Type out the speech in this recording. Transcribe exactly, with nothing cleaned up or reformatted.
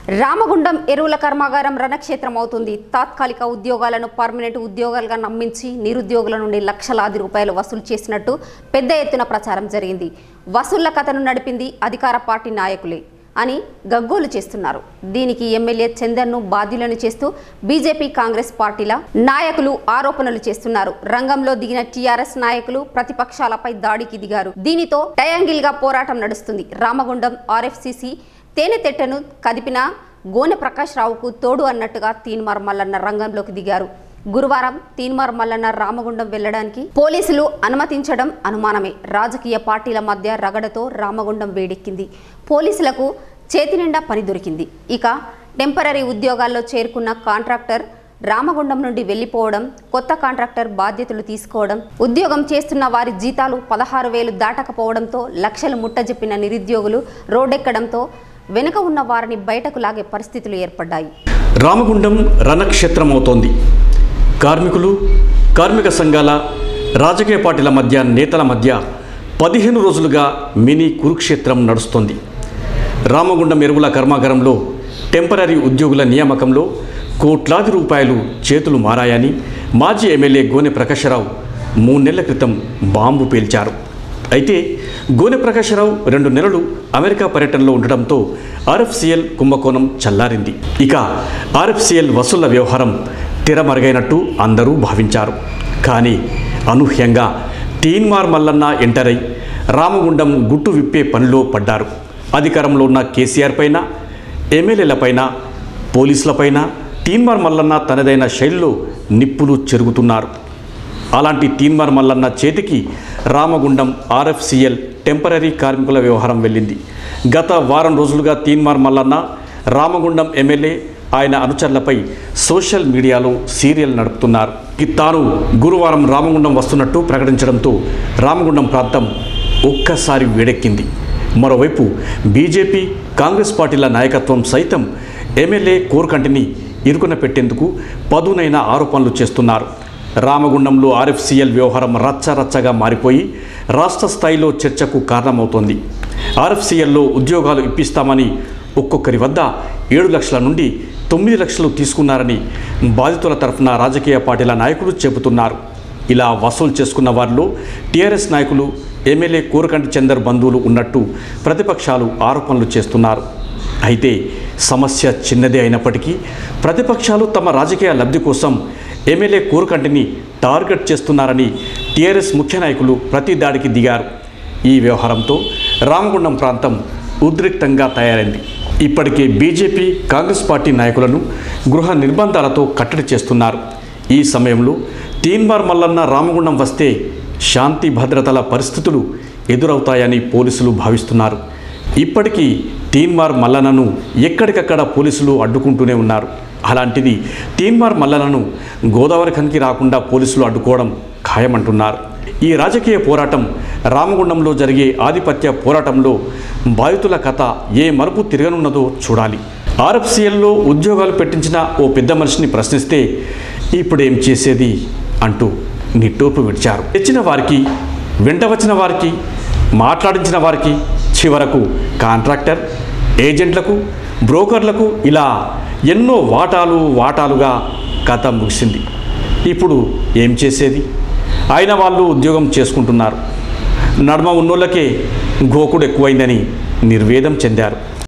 రామగుండం ఎరువుల కర్మాగారం రణక్షేత్రం అవుతుంది. తాత్కాలిక ఉద్యోగాలను పర్మనెంట్ ఉద్యోగాలుగా నమ్మించి నిరుద్యోగుల నుండి లక్షలాది రూపాయలు వసూలు చేసినట్టు పెద్ద ఎత్తున ప్రచారం జరిగింది. వసూళ్ల కథను నడిపింది అధికార పార్టీ నాయకులే అని గగ్గోలు చేస్తున్నారు. దీనికి ఎమ్మెల్యే చందర్ను బాధ్యులను చేస్తూ బీజేపీ కాంగ్రెస్ పార్టీల నాయకులు ఆరోపణలు చేస్తున్నారు. రంగంలో దిగిన టీఆర్ఎస్ నాయకులు ప్రతిపక్షాలపై దాడికి దిగారు. దీనితో ట్రయాంగిల్ గా పోరాటం నడుస్తుంది. రామగుండం ఆర్ఎఫ్సిసి తేనెతెట్టను కదిపిన గోనె ప్రకాష్ రావుకు తోడు అన్నట్టుగా తీన్మార్ మల్లన్న రంగంలోకి దిగారు. గురువారం తీన్మార్ మల్లన్న రామగుండం వెళ్లడానికి పోలీసులు అనుమతించడం అనుమానమే. రాజకీయ పార్టీల మధ్య రగడతో రామగుండం వేడెక్కింది. పోలీసులకు చేతి నిండా పని దొరికింది. ఇక టెంపరరీ ఉద్యోగాల్లో చేరుకున్న కాంట్రాక్టర్ రామగుండం నుండి వెళ్లిపోవడం, కొత్త కాంట్రాక్టర్ బాధ్యతలు తీసుకోవడం, ఉద్యోగం చేస్తున్న వారి జీతాలు పదహారు వేలు దాటకపోవడంతో లక్షలు ముట్టజెప్పిన నిరుద్యోగులు రోడ్డెక్కడంతో వెనుక ఉన్న వారిని బయటకు లాగే పరిస్థితులు ఏర్పడ్డాయి. రామగుండం రణక్షేత్రమవుతోంది. కార్మికులు, కార్మిక సంఘాల, రాజకీయ పార్టీల మధ్య, నేతల మధ్య పదిహేను రోజులుగా మినీ కురుక్షేత్రం నడుస్తోంది. రామగుండం ఎరువుల కర్మాగారంలో టెంపరరీ ఉద్యోగుల నియామకంలో కోట్లాది రూపాయలు చేతులు మారాయని మాజీ ఎమ్మెల్యే గోనె ప్రకాశరావు మూడు నెలల క్రితం బాంబు పేల్చారు. అయితే గోనె ప్రకాశరావు రెండు నెలలు అమెరికా పర్యటనలో ఉండడంతో ఆర్ఎఫ్సిఎల్ కుంభకోణం చల్లారింది. ఇక ఆర్ఎఫ్సిఎల్ వసూళ్ల వ్యవహారం తెరమరుగైనట్టు అందరూ భావించారు. కానీ అనూహ్యంగా తీన్మార్ మల్లన్న ఎంటర్ అయి రామగుండం గుట్టు విప్పే పనిలో పడ్డారు. అధికారంలో ఉన్న కేసీఆర్ పైన, ఎమ్మెల్యేలపైన, పోలీసులపైన తీన్మార్ మల్లన్న తనదైన శైలిలో నిప్పులు చెరుగుతున్నారు. అలాంటి తీన్మార్ మల్లన్న చేతికి రామగుండం ఆర్ఎఫ్సిఎల్ టెంపరరీ కార్మికుల వ్యవహారం వెళ్ళింది. గత వారం రోజులుగా తీన్మార్ మల్లన్న రామగుండం ఎమ్మెల్యే, ఆయన అనుచరులపై సోషల్ మీడియాలో సీరియల్ నడుపుతున్నారు. తాను గురువారం రామగుండం వస్తున్నట్టు ప్రకటించడంతో రామగుండం ప్రాంతం ఒక్కసారి వేడెక్కింది. మరోవైపు బీజేపీ, కాంగ్రెస్ పార్టీల నాయకత్వం సైతం ఎమ్మెల్యే కోర్కంటిని ఇరుకున పెట్టేందుకు పదునైన ఆరోపణలు చేస్తున్నారు. రామగుండంలో ఆర్ఎఫ్సిఎల్ వ్యవహారం రచ్చరచ్చగా మారిపోయి రాష్ట్ర స్థాయిలో చర్చకు కారణమవుతోంది. ఆర్ఎఫ్సిఎల్లో ఉద్యోగాలు ఇప్పిస్తామని ఒక్కొక్కరి వద్ద ఏడు లక్షల నుండి తొమ్మిది లక్షలు తీసుకున్నారని బాధితుల తరఫున రాజకీయ పార్టీల నాయకులు చెబుతున్నారు. ఇలా వసూలు చేసుకున్న వారిలో టీఆర్ఎస్ నాయకులు, ఎమ్మెల్యే కోరకంటి చందర్ బంధువులు ఉన్నట్టు ప్రతిపక్షాలు ఆరోపణలు చేస్తున్నారు. అయితే సమస్య చిన్నదే అయినప్పటికీ ప్రతిపక్షాలు తమ రాజకీయ లబ్ధి కోసం ఎమ్మెల్యే కోరకంటిని టార్గెట్ చేస్తున్నారని టీఆర్ఎస్ ముఖ్య నాయకులు ప్రతి దాడికి దిగారు. ఈ వ్యవహారంతో రామగుండం ప్రాంతం ఉద్రిక్తంగా తయారైంది. ఇప్పటికే బీజేపీ, కాంగ్రెస్ పార్టీ నాయకులను గృహ నిర్బంధాలతో కట్టడి చేస్తున్నారు. ఈ సమయంలో తీన్మార్ మల్లన్న రామగుండం వస్తే శాంతి భద్రతల పరిస్థితులు ఎదురవుతాయని పోలీసులు భావిస్తున్నారు. ఇప్పటికీ తీన్మార్ మల్లన్నను ఎక్కడికక్కడ పోలీసులు అడ్డుకుంటూనే ఉన్నారు. అలాంటిది తీన్మార్ మల్లన్నను గోదావరి ఖనికి రాకుండా పోలీసులు అడ్డుకోవడం ఖాయమంటున్నారు. ఈ రాజకీయ పోరాటం, రామగుండంలో జరిగే ఆధిపత్య పోరాటంలో బాధితుల కథ ఏ మలుపు తిరగనున్నదో చూడాలి. ఆర్ఎఫ్సిఎల్లో ఉద్యోగాలు పెట్టించిన ఓ పెద్ద మనిషిని ప్రశ్నిస్తే ఇప్పుడేం చేసేది అంటూ నిట్టూర్పు విడిచారు. తెచ్చిన వారికి, వెంట వచ్చిన వారికి, మాట్లాడించిన వారికి, చివరకు కాంట్రాక్టర్, ఏజెంట్లకు, బ్రోకర్లకు ఇలా ఎన్నో వాటాలు వాటాలుగా కథ ముగిసింది. ఇప్పుడు ఏం చేసేది? అయిన వాళ్ళు ఉద్యోగం చేసుకుంటున్నారు. నడుమ ఉన్నోళ్ళకే గోకుడు ఎక్కువైందని నిర్వేదం చెందారు.